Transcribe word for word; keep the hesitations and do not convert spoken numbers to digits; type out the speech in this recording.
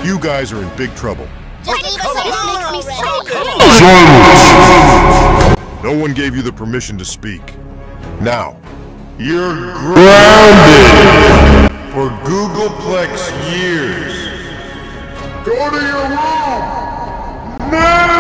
You guys are in big trouble. Just leave us alone. This makes me so cold. No one gave you the permission to speak. Now, you're grounded for Googleplex years. Go to your room! Now!